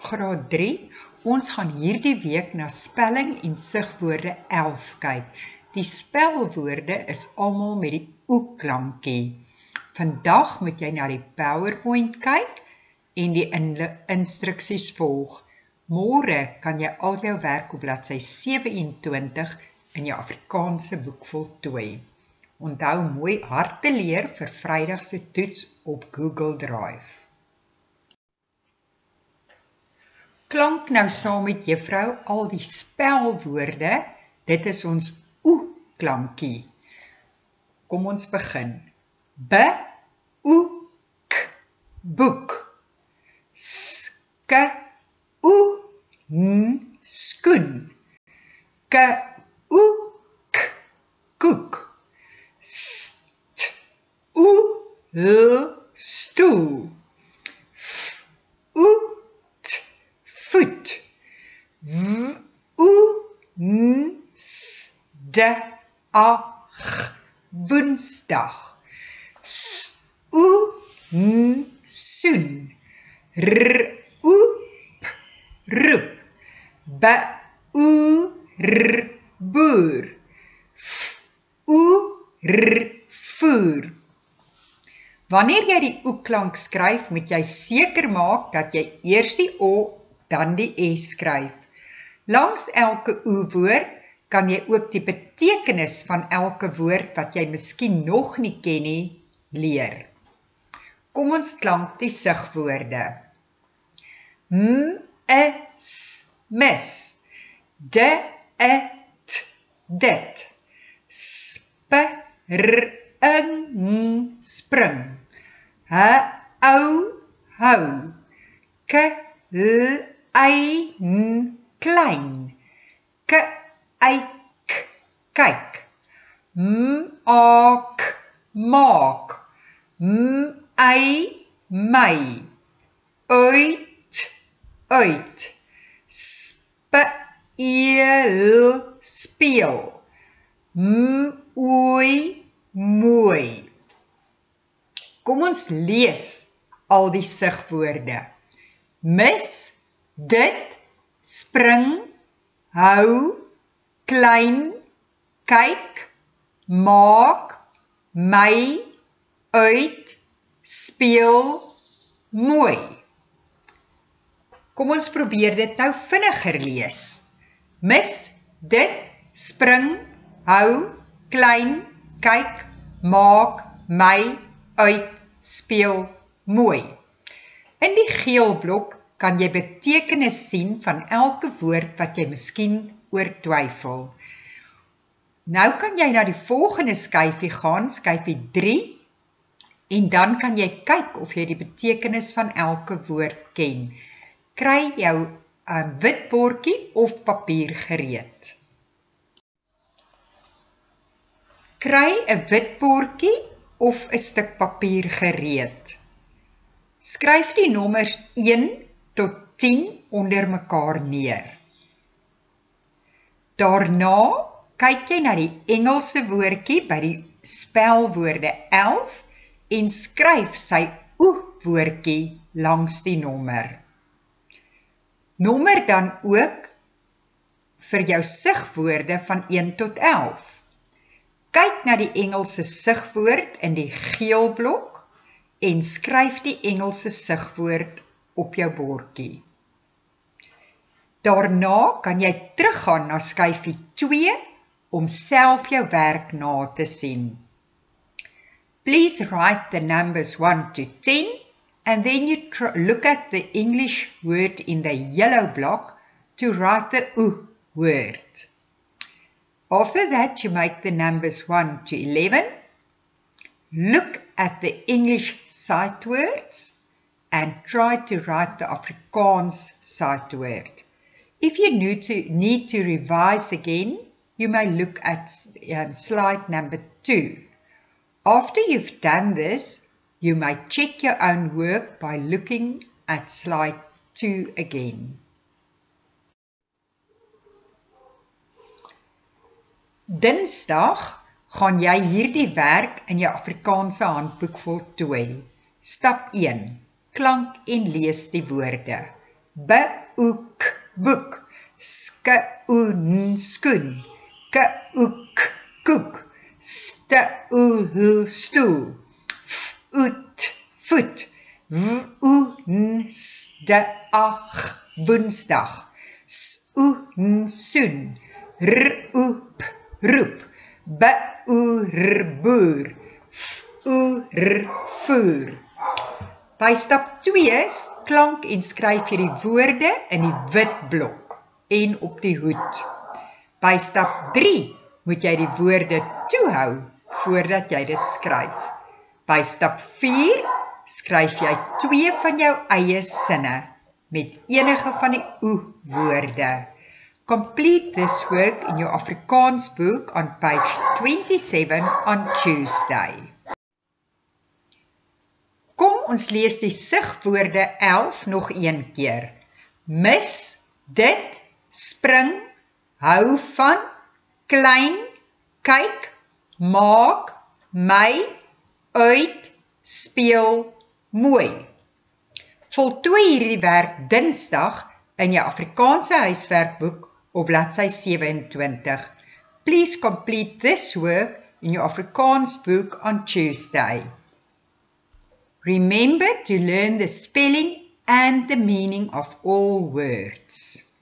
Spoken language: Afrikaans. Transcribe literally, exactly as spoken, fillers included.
graad drie. Ons gaan hierdie week na spelling en sigwoorde elf kyk. Die spelwoorde is almal met die oe-klankie. Vandag moet jy na die PowerPoint kyk en die instruksies volg. Môre kan jy al jou werk op bladsy sewe en twintig in jou Afrikaanse boek voltooi. Onthou mooi hard te leer vir Vrydag se toets op Google Drive. Klank nou saam met juffrou al die spelwoorde. Dit is ons oe-klankie. Kom ons begin. Be, oe, k, boek. Ske, oe, n, skoen. Ke, oe, k, koek. St, oe, l, stoel. F, oe, t, voet. W, oe, n, s, d, a, g, woensdag. S, oe, n, soen. R, oe, p, roep. B, oe, r, boer. F, oe, r, voer. Wanneer jy die oe-klank skryf, moet jy seker maak dat jy eers die o, dan die s skryf. Langs elke oe-woord kan jy ook die betekenis van elke woord wat jy miskien nog nie ken nie, leer. Kom ons klank die sigwoorde. M, e, s, mis. D, e, t, dit. Sp, r, ing, spring. H, ou, hou. K, l, y, n, klein. K, y, k, kyk. M, a, k, maak. M, y, my. Uit, uit. Sp, e, l, speel. M, oei, mooi. Kom ons lees al die sigwoorde. Mis, dit, spring, hou, klein, kyk, maak, my, uit, speel, mooi. Kom ons probeer dit nou vinniger lees. Mis, dit, spring, hou, klein, kyk, maak, my, uit, speel, mooi. In die geel blok kan jy betekenis sien van elke woord wat jy miskien oor twyfel. Nou kan jy na die volgende skyfie gaan, skyfie drie, en dan kan jy kyk of jy die betekenis van elke woord ken. Kry jou um, wit bordjie of papier gereed. Kry 'n wit bordjie of 'n stuk papier gereed. Skryf die nommers een tot tien onder mekaar neer. Daarna kyk jy na die Engelse woordjie by die spelwoorde elf en skryf sy oe-woordjie langs die nommer. Nommer dan ook vir jou sigwoorde van een tot elf. Kyk na die Engelse sigwoord in die geel blok en skryf die Engelse sigwoord op jou bordjie. Daarna kan jy teruggaan na skyfie twee om self jou werk na te sien. Please write the numbers one to ten and then you look at the English word in the yellow block to write the oe word. After that, you make the numbers one to eleven, look at the English sight words and try to write the Afrikaans sight word. If you need to, need to revise again, you may look at um, slide number two. After you've done this, you may check your own work by looking at slide two again. Dinsdag gaan jy hierdie werk in jou Afrikaanse handboek voltooi. Stap een. Klank en lees die woorde. B-oek, boek. Sk-oen, skoen. K-oek, koek. St-oel, stoel. F-oet, voet. W-oen, st-ag, woensdag. S-oen, soen. R-oep, roep. B-oer, boer. F-oer, voer. By stap twee klank en skryf jy die woorde in die wit blok en op die hoed. By stap drie moet jy die woorde toehou voordat jy dit skryf. By stap vier skryf jy twee van jou eie sinne met enige van die oe-woorde. Complete this work in your Afrikaans book on page twenty-seven on Tuesday. Kom ons lees die sigwoorde elf nog een keer. Mis, dit, spring, hou van, klein, kyk, maak, my, uit, speel, mooi. Voltooi hierdie werk Dinsdag in jou Afrikaanse huiswerkboek op bladsy sewe-en-twintig. Please complete this work in your Afrikaans book on Tuesday. Remember to learn the spelling and the meaning of all words.